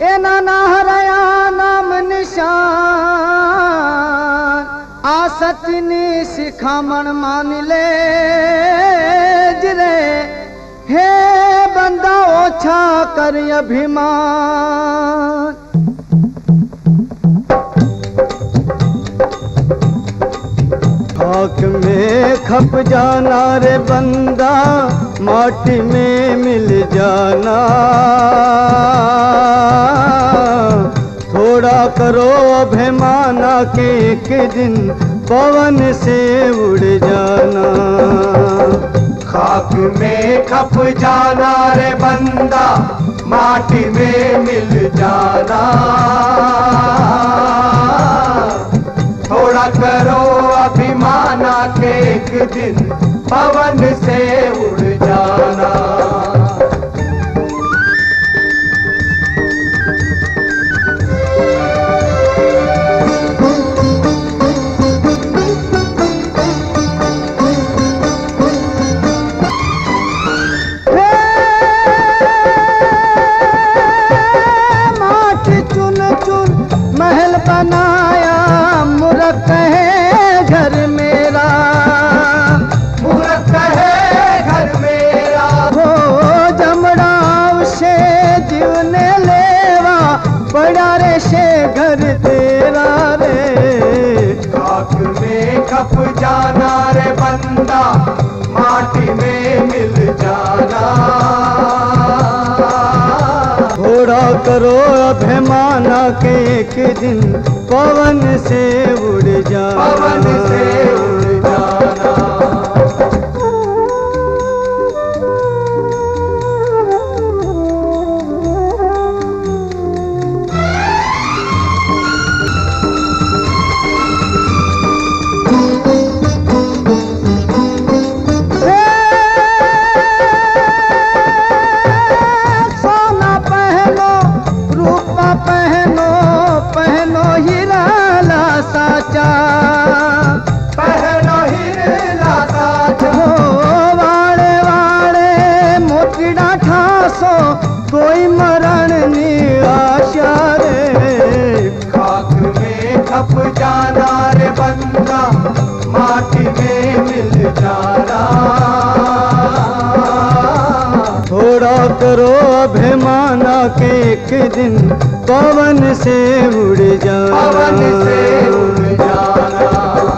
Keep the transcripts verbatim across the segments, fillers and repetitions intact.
ए नाना हरया नाम निशान आ सचनी सिखामण मान ले जिरे हे बंदा ओछा कर अभिमान। खाक में खप जाना रे बंदा माटी में मिल जाना। थोड़ा करो अभिमाना के एक दिन पवन से उड़ जाना। खाक में खप जाना रे बंदा माटी में मिल जाना। थोड़ा करो अभिमाना के एक दिन पवन से उड़ जाना। महल बनाया मूर्ख है घर मेरा। मूर्ख है घर मेरा। हो जमड़ाव से जीवने लेवा बड़ा रे से घर तेरा रे। खाक में खप जाना रे बंदा माटी में मिल जाना। थोड़ा करो अभिमाना के एक दिन पवन से उड़ जाना। पवन से उड़ जाना। पहनो हिरला साचा हो वाड़े वाड़े मोतीड़ा ठासो कोई मरण नी आशा रे। खाक में खप जाना रे बंदा माटी में मिल जाना। थोड़ा करो अभिमाना के एक दिन पवन से उड़ जाना। पवन से उड़ जाना।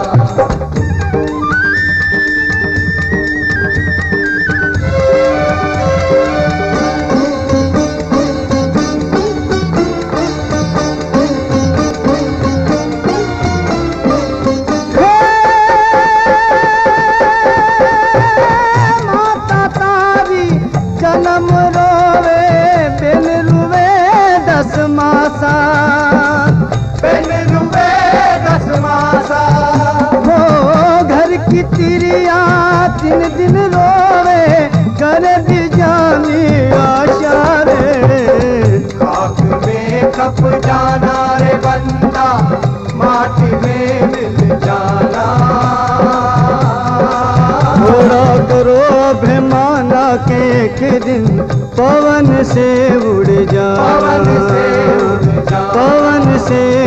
माता तारी जन्म रोवे बिन रुवे दस मासा। बिन रुवे दस मासा। हो घर की तिरिया दिन दिन रोवे घर भी जानी आशा रे। खाक में खप जाना रे बंदा माटी में मिल जाना। थोड़ा करो अभिमाना के एक दिन पवन से उड़ जाना। पवन से उड़ जाना। पवन से